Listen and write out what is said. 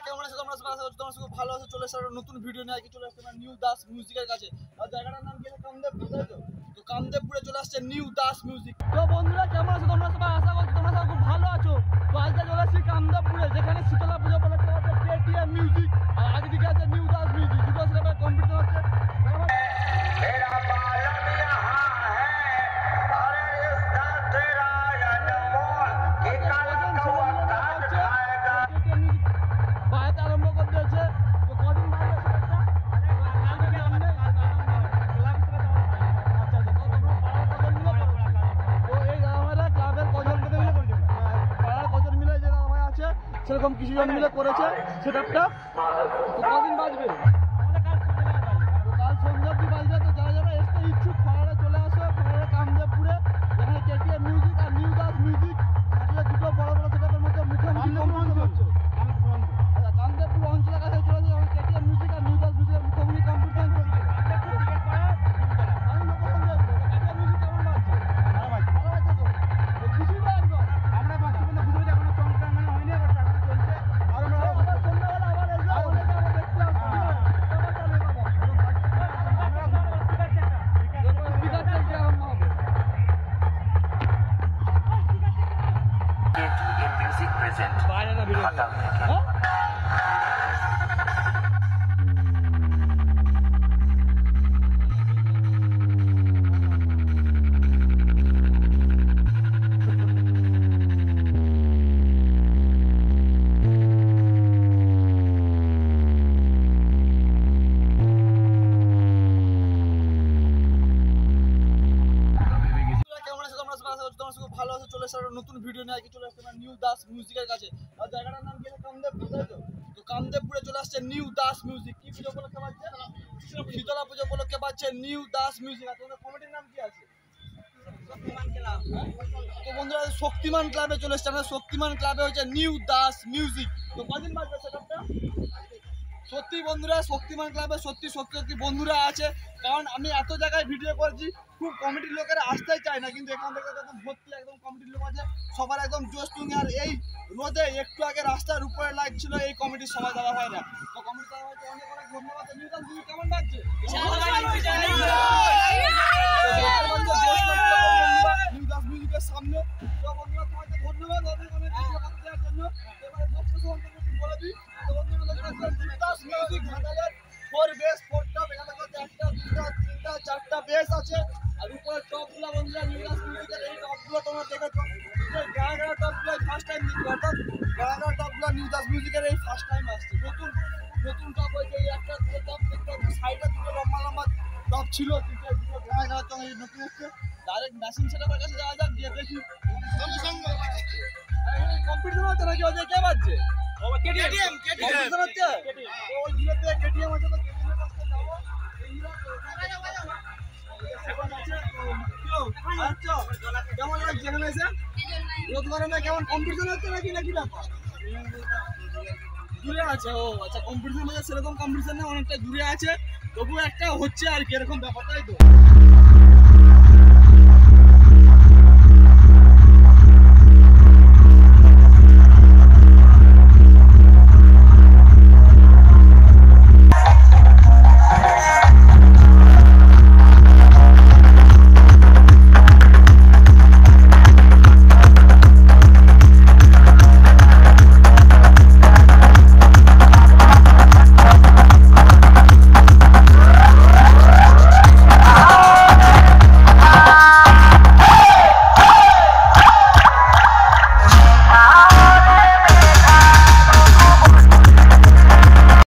কেমন আছো তোমরা সবাই? আশা করছি তোমরা খুব ভালো আছো। চলে এসে নতুন ভিডিও নিয়ে চলে আসছে নিউ দাস মিউজিকের কাছে। আর জায়গাটার নাম কি কামদেবপুর, তাই তো কামদেবপুরে চলে আসছে নিউ দাস মিউজিক। তো বন্ধুরা কেমন আছো তোমরা সবাই? আশা করছি তোমরা সবাই খুব ভালো আছো। তো আজকে চলে আসছি কামদেবপুরে, যেখানে শীতলা পুজো উপলক্ষে হচ্ছে কেটিএম মিউজিক আর আজকে আছে নিউ দাস মিউজিক। দুটো সেটা কম্পিটিশন হচ্ছে। সেরকম কিছু জন মিলে করেছে সেটআপটা। তো কদিন বাজবে? কাল সন্ধ্যা অব্দি বাজবে। তো যারা যারা আসতে ইচ্ছুক খড়ারে চলে আসো, খড়ারে কামদেবপুরে, যেখানে কেটিএম মিউজিক আর নিউ দাস মিউজিক আসলে দুটো বড় বড় সেটআপের মধ্যে মুখোমুখি কম্পিটিশন হচ্ছে। আচ্ছা, কামদেবপুর অঞ্চলের কাছে চলে আসো, কেটিএম মিউজিক আর নিউ দাস মিউজিকের মুখোমুখি কম্পিটিশন চলছে। আমি লোকেশন দেখবো। কেটিএম মিউজিক কেমন বাজছে? ভালো বাজছে তো? খুশি তো একদম? আমরা বাজছি কিন্তু খুশি হচ্ছে এখনো চমকা মানে হয়নি। ভালো আছে। চলে এসে নতুন ভিডিও নিয়ে চলে আসছে নিউ দাস মিউজিকের কাছে। আর জায়গাটার নাম কি কামদেবপুর, তাই তো? তো কামদেবপুরে চলে আসছে নিউ দাস মিউজিক। কি পুজো উপলক্ষে বাজছে? শীতলা পুজো উপলক্ষে বাজছে নিউ দাস মিউজিক। আর তোমাদের কমিটির নাম কি আছে? তো বন্ধুরা শক্তিমান ক্লাবে চলে এসছে। আমাদের শক্তিমান ক্লাবে হচ্ছে নিউ দাস মিউজিক। তো কদিন বাজবে সেটআপটা? সত্যি বন্ধুরা শক্তিমান ক্লাবে সত্যি বন্ধুরা আছে। কারণ আমি এত জায়গায় ভিডিও করছি, খুব কমিটির লোকেরা আসতেই চায় না, কিন্তু এখান থেকে একদম ভর্তি একদম কমিটির লোক আছে, সবার একদম জোশ তুঙ্গে। আর এই রোদে একটু আগে রাস্তার উপরে লাগছিল, এই কমিটির সবাই দেওয়া হয় না। তো কমিটি দেওয়া হয়েছে, অনেক অনেক ধন্যবাদ। নিউ দাস মিউজিক কেমন লাগছে? নিউ দাস মিউজিকের সামনে তো বন্ধুরা তোমাকে ধন্যবাদ অনেক অনেক ভিডিও করতে দেওয়ার জন্য। এবারে বক্তব্য সম্পর্কে বলে দিই। তো বন্ধুরা নিউ দাস মিউজিক ঘাটালের 4 বেস 4 টপ, এখানে 1টা 2টা 3টা 4টা বেস আছে। আর উপরে টপগুলো বন্ধুরা নিউ দাস মিউজিকের এই টপগুলো তোমরা দেখেছো। গাড়া টপগুলো ফার্স্ট টাইম দেখতে, অর্থাৎ গাড়া টপগুলো নিউ দাস মিউজিকের এই ফার্স্ট টাইম আসছে। নতুন টপ হয়েছে। এই একটা টপ দেখতে সাইডে দুটো লম্বা লম্বা টপ ছিল, দুটো গাড়া টপ নতুন হচ্ছে। ডাইরেক্ট মেশিন সেটআপের কাছে যাওয়া যাক, গিয়ে দেখি কম্পিটিশন হচ্ছে নাকি। ওদের কে বাজছে? কেটিএম কম্পিটিশন হচ্ছে। ওই দূরেতে কেটিএম আছে, তো কেটিএমের কাছে যাবো। কেমন লাগছে এখানে এসে? রোদ গরমে কেমন কম্পিটিশন হচ্ছে নাকি ব্যাপার? দূরে আছে। ও আচ্ছা, কম্পিটিশন হচ্ছে সেরকম কম্পিটিশন না, অনেকটা দূরে আছে, তবুও একটা হচ্ছে আর কি, এরকম ব্যাপার, তাই তো?